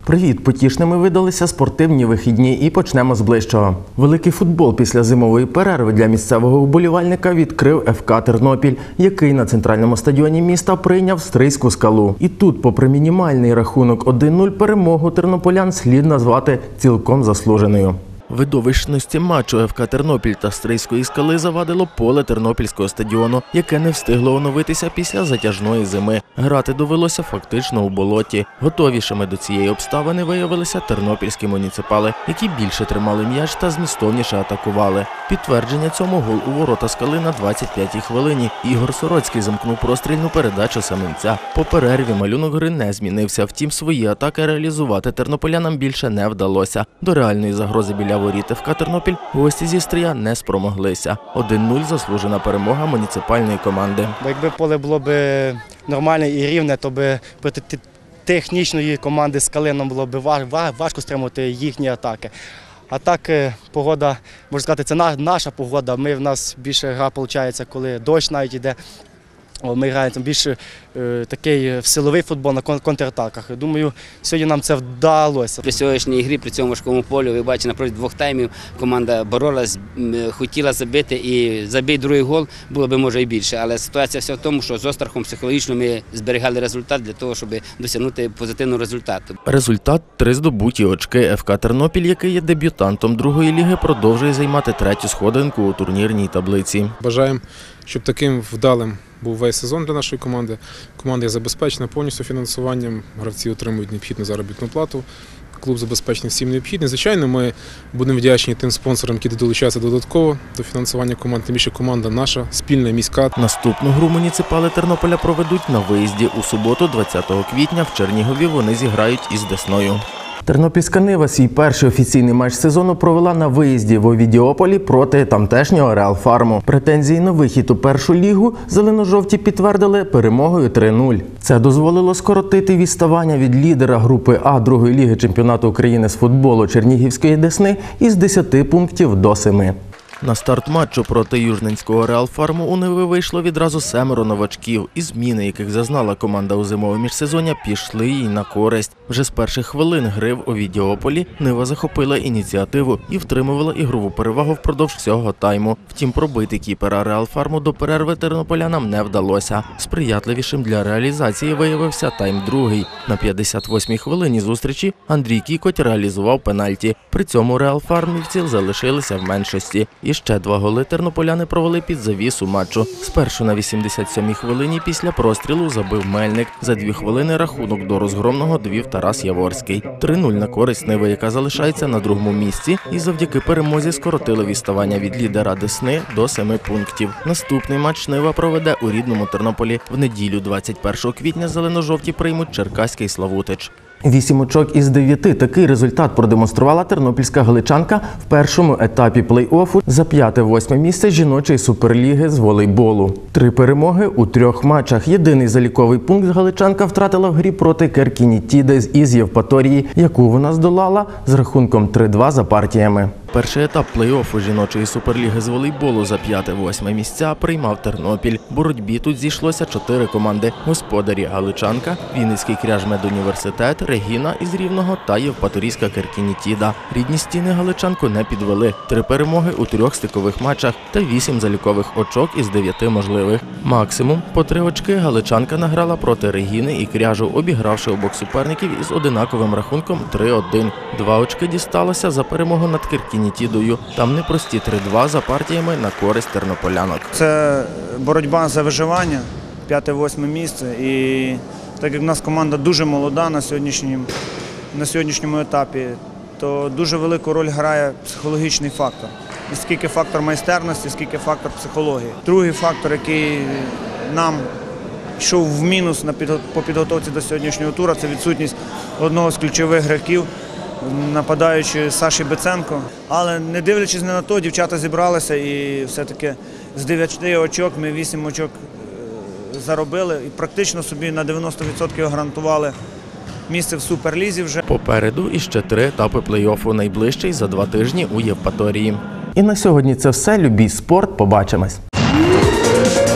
Привіт! Потішними видалися спортивні вихідні і почнемо з ближчого. Великий футбол після зимової перерви для місцевого вболівальника відкрив ФК «Тернопіль», який на центральному стадіоні міста прийняв Стрийську «Скалу». І тут, попри мінімальний рахунок 1-0, перемогу тернополян слід назвати цілком заслуженою. Видовищності матчу ФК «Тернопіль» та Стрийської «Скали» завадило поле Тернопільського стадіону, яке не встигло оновитися після затяжної зими. Грати довелося фактично у болоті. Готовішими до цієї обставини виявилися тернопільські муніципали, які більше тримали м'яч та змістовніше атакували. Підтвердження цьому гол у ворота «Скали» на 25-й хвилині. Ігор Сороцький замкнув прострільну передачу Семенця. По перерві малюнок гри не змінився, втім свої атаки реалізувати тернополянам більше не вдалося. До реальної загрози біля воріт ФК «Тернопіль» гості зі Стрия не спромоглися. 1-0 – заслужена перемога муніципальної команди. Якби поле було б нормальне і рівне, то б проти технічної команди «Скали» нам було б важко стримувати їхні атаки. А так, погода, можна сказати, це наша погода. В нас більше гра виходить, коли дощ навіть йде. Ми граємо більше такий силовий футбол на контратаках. Думаю, сьогодні нам це вдалося. При сьогоднішній грі, при цьому важкому полі, ви бачите, напроти двох таймів команда боролась, хотіла забити і забити другий гол, було б може і більше. Але ситуація вся в тому, що з острахом психологічно ми зберігали результат для того, щоб досягнути позитивного результату. Результат – 3 здобуті очки. ФК «Тернопіль», який є дебютантом другої ліги, продовжує займати 3-ю сходинку у турнірній таблиці. Бажаємо, щоб таким вдалим був весь сезон для нашої команди. Команда є забезпечена повністю фінансуванням, гравці отримують необхідну заробітну плату, клуб забезпечений всім необхідним. Звичайно, ми будемо вдячні тим спонсорам, які долучаються додатково до фінансування команд, тим більше команда наша, спільна, міська. Наступну гру муніципали Тернополя проведуть на виїзді. У суботу, 20 квітня, в Чернігові вони зіграють із Десною. Тернопільська «Нива» свій перший офіційний матч сезону провела на виїзді в Овідіополі проти тамтешнього «Реал Фарму». Претензії на вихід у першу лігу зелено-жовті підтвердили перемогою 3-0. Це дозволило скоротити відставання від лідера групи А другої ліги чемпіонату України з футболу Чернігівської «Десни» із 10 пунктів до 7. На старт матчу проти южненського «Реал Фарму» у «Ниви» вийшло відразу 7 новачків, і зміни, яких зазнала команда у зимове міжсезоння, пішли їй на користь. Вже з перших хвилин гри в Овідіополі «Нива» захопила ініціативу і втримувала ігрову перевагу впродовж всього тайму. Втім, пробити кіпера «Реал Фарму» до перерви тернополянам не вдалося. Сприятливішим для реалізації виявився тайм другий. На 58-й хвилині зустрічі Андрій Кікоть реалізував пенальті. При цьому «Реал Фармівці» залишилися в меншості. І ще 2 голи тернополяни провели під завісу матчу. Спершу на 87-й хвилині після прострілу забив Мельник. За 2 хвилини рахунок до розгромного довів Тарас Яворський. 3-0 на користь «Ниви», яка залишається на другому місці, і завдяки перемозі скоротили відставання від лідера «Десни» до 7 пунктів. Наступний матч «Нива» проведе у рідному Тернополі. В неділю, 21 квітня, зелено-жовті приймуть черкаський «Славутич». 8 очок із 9 – такий результат продемонструвала тернопільська галичанка в першому етапі плей-оффу за 5-8 місце жіночої суперліги з волейболу. 3 перемоги у 3 матчах. Єдиний заліковий пункт галичанка втратила в грі проти Керкінітіди із Євпаторії, яку вона здолала з рахунком 3-2 за партіями. Перший етап плей-оффу жіночої суперліги з волейболу за 5-8 місця приймав Тернопіль. В боротьбі тут зійшлося 4 команди – господарі галичанка, Вінницький кряжмедуніверситет, Регіна із Рівного та Євпаторійська Керкінітіда. Рідні стіни галичанку не підвели. 3 перемоги у 3 стикових матчах та 8 залікових очок із 9 можливих. Максимум по 3 очки галичанка награла проти Регіни і Кряжу, обігравши обох суперників із одинаковим рахунком 3-1. 2 очки дісталося за перемогу над Керкінітідою. Там непрості 3-2 за партіями на користь тернополянок. Це боротьба за виживання, 5-8 місце. І так як в нас команда дуже молода на сьогоднішньому етапі, то дуже велику роль грає психологічний фактор. Не скільки фактор майстерності, скільки фактор психології. Другий фактор, який нам йшов в мінус по підготовці до сьогоднішнього тура, це відсутність одного з ключових гравців, нападаючи Саші Беценко. Але не дивлячись на то, дівчата зібралися і все-таки з 9 очок ми 8 очок заробили і практично собі на 90% гарантували місце в Суперлізі вже. Попереду іще 3 етапи плей-оффу, найближчий за 2 тижні у Євпаторії. І на сьогодні це все. Любіть спорт. Побачимось.